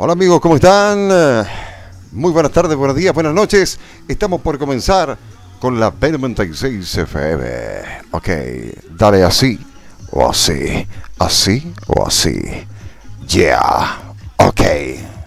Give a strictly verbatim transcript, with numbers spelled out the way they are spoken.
Hola amigos, ¿cómo están? Muy buenas tardes, buenos días, buenas noches. Estamos por comenzar con la P noventa y seis F M. Ok, dale así o así, así o así. Yeah, ok.